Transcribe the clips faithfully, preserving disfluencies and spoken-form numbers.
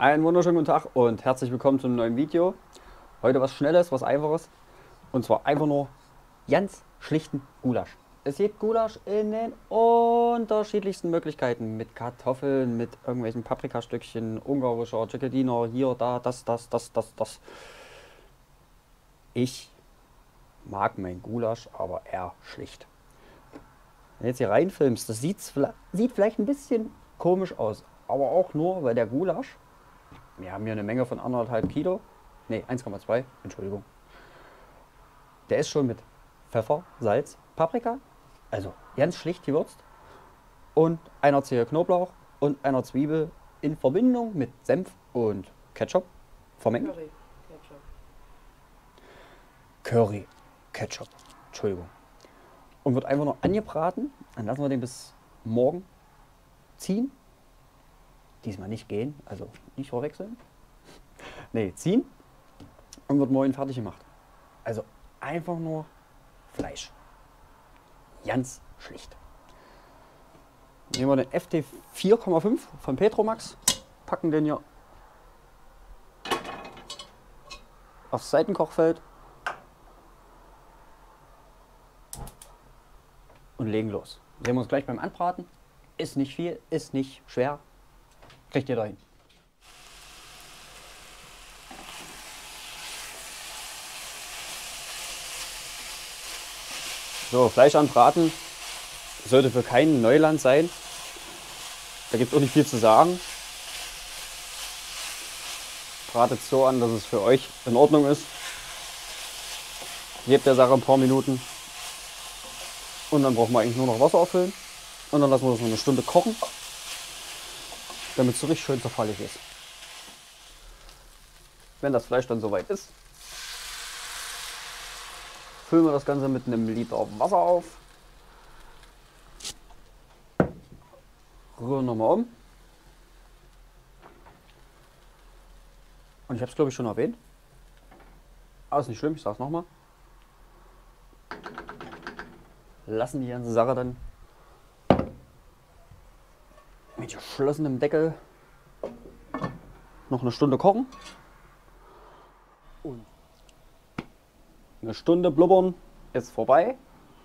Einen wunderschönen guten Tag und herzlich willkommen zu einem neuen Video. Heute was Schnelles, was Einfaches. Und zwar einfach nur ganz schlichten Gulasch. Es gibt Gulasch in den unterschiedlichsten Möglichkeiten. Mit Kartoffeln, mit irgendwelchen Paprikastückchen, ungarischer, Cicadiner, hier, da, das, das, das, das, das. Ich mag mein Gulasch aber eher schlicht. Wenn du jetzt hier reinfilmst, das sieht, sieht vielleicht ein bisschen komisch aus. Aber auch nur, weil der Gulasch, wir haben hier eine Menge von anderthalb Kilo, ne, eins Komma zwei, Entschuldigung. Der ist schon mit Pfeffer, Salz, Paprika, also ganz schlicht gewürzt, und einer Zehe Knoblauch und einer Zwiebel in Verbindung mit Senf und Ketchup vermengt. Curry, Ketchup. Curry, Ketchup, Entschuldigung. Und wird einfach nur angebraten. Dann lassen wir den bis morgen ziehen. Diesmal nicht gehen, also nicht verwechseln. Ne, ziehen. Und wird morgen fertig gemacht. Also einfach nur Fleisch. Ganz schlicht. Nehmen wir den F T vier Komma fünf von Petromax. Packen den hier aufs Seitenkochfeld. Und legen los. Sehen wir uns gleich beim Anbraten. Ist nicht viel, ist nicht schwer. Kriegt ihr dahin. So, Fleisch anbraten sollte für keinen Neuland sein. Da gibt es auch nicht viel zu sagen. Bratet so an, dass es für euch in Ordnung ist. Gebt der Sache ein paar Minuten. Und dann brauchen wir eigentlich nur noch Wasser auffüllen. Und dann lassen wir das noch eine Stunde kochen, damit es so richtig schön zerfallig ist. Wenn das Fleisch dann soweit ist, füllen wir das Ganze mit einem Liter Wasser auf. Rühren nochmal um. Und ich habe es glaube ich schon erwähnt. Aber ist nicht schlimm, ich sage es nochmal. Lassen die ganze Sache dann mit geschlossenem Deckel noch eine Stunde kochen. Und eine Stunde blubbern ist vorbei.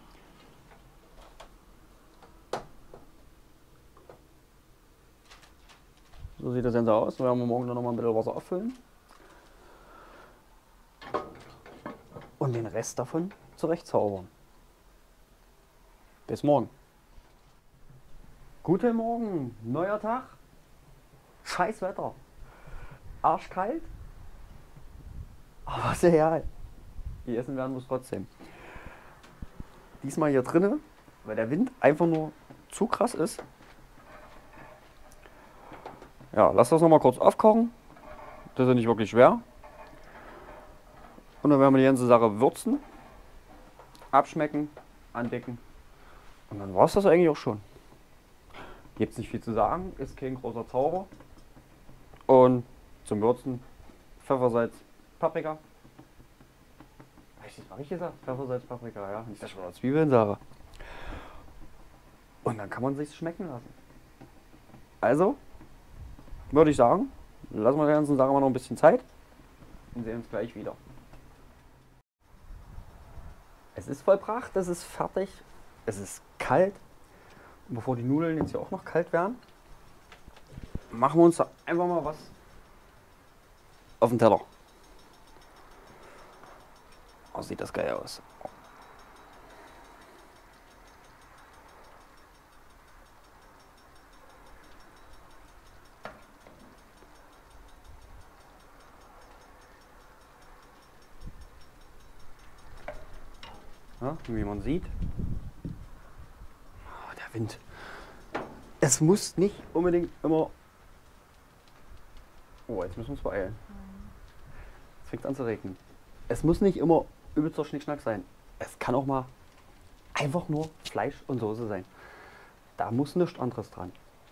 So sieht das Ganze aus. Wir werden morgen noch mal ein bisschen Wasser auffüllen. Und den Rest davon zurechtzaubern. Bis morgen. Guten Morgen, neuer Tag. Scheiß Wetter. Arschkalt. Aber sehr geil. Die essen werden wir es trotzdem. Diesmal hier drinnen, weil der Wind einfach nur zu krass ist. Ja, lass das noch mal kurz aufkochen. Das ist nicht wirklich schwer. Und dann werden wir die ganze Sache würzen, abschmecken, andecken. Und dann war es das eigentlich auch schon. Gibt es nicht viel zu sagen, ist kein großer Zauber. Und zum Würzen Pfeffer, Salz, Paprika. Habe ich das mal richtig gesagt? Pfeffer, Salz, Paprika, ja. Nicht, dass ich mal Zwiebeln sage. Und dann kann man sich schmecken lassen. Also, würde ich sagen, lassen wir der ganzen Sache mal noch ein bisschen Zeit und sehen uns gleich wieder. Es ist vollbracht, es ist fertig. Es ist kalt. Und bevor die Nudeln jetzt hier auch noch kalt werden, machen wir uns da einfach mal was auf den Teller. Oh, sieht das geil aus. Ja, wie man sieht. Wind. Es muss nicht unbedingt immer. Oh, jetzt müssen wir uns beeilen. Jetzt fängt es an zu regnen. Es muss nicht immer übelster Schnickschnack sein. Es kann auch mal einfach nur Fleisch und Soße sein. Da muss nichts anderes dran.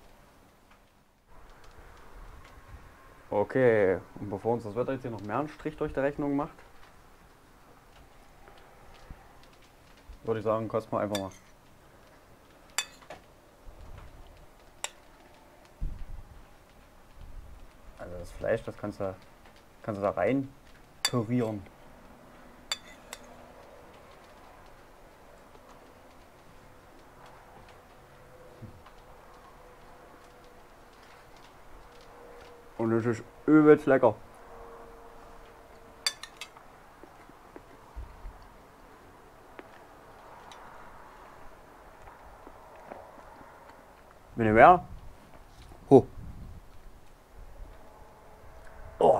Okay, und bevor uns das Wetter jetzt hier noch mehr einen Strich durch die Rechnung macht, würde ich sagen, kosten wir einfach mal. Fleisch, das kannst du, kannst du da rein pürieren. Und das ist übelst lecker. Wenn ihr mehr. Oh. Oh.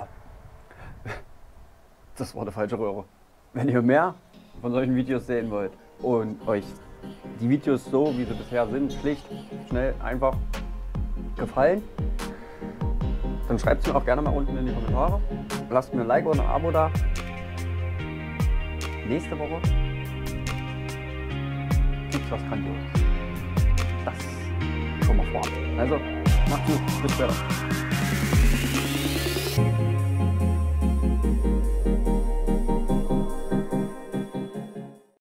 Das war eine falsche Röhre. Wenn ihr mehr von solchen Videos sehen wollt und euch die Videos so, wie sie bisher sind, schlicht, schnell, einfach gefallen, dann schreibt es mir auch gerne mal unten in die Kommentare. Lasst mir ein Like oder ein Abo da. Nächste Woche gibt's was Grandioses. Das schon mal vorab. Also, macht's gut, bis später.